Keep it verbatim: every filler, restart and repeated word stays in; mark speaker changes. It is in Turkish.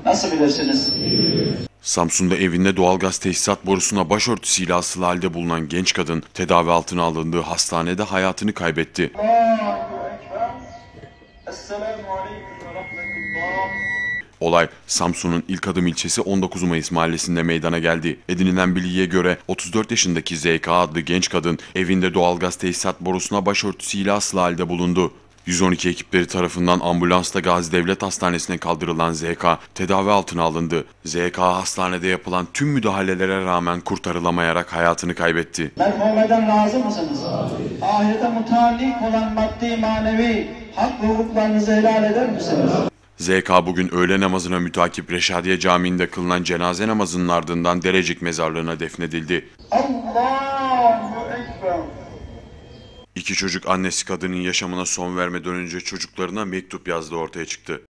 Speaker 1: Nasıl bilirsiniz?
Speaker 2: Samsun'da evinde doğalgaz tesisat borusuna başörtüsüyle asılı halde bulunan genç kadın tedavi altına alındığı hastanede hayatını kaybetti. Olay Samsun'un İlk Adım ilçesi on dokuz Mayıs mahallesinde meydana geldi. Edinilen bilgiye göre otuz dört yaşındaki Z K adlı genç kadın evinde doğalgaz tesisat borusuna başörtüsüyle asılı halde bulundu. yüz on iki ekipleri tarafından ambulansla Gazi Devlet Hastanesi'ne kaldırılan Z K tedavi altına alındı. Z K hastanede yapılan tüm müdahalelere rağmen kurtarılamayarak hayatını kaybetti.
Speaker 1: Merhameden razı mısınız? Ahirete mutallik olan maddi manevi hak ve hukuklarınızı helal eder misiniz?
Speaker 2: Z K bugün öğle namazına mütakip Reşadiye Camii'nde kılınan cenaze namazının ardından Derecik mezarlığına defnedildi.
Speaker 1: Allahu Ekber.
Speaker 2: İki çocuk annesi kadının yaşamına son vermeden önce çocuklarına mektup yazdığı ortaya çıktı.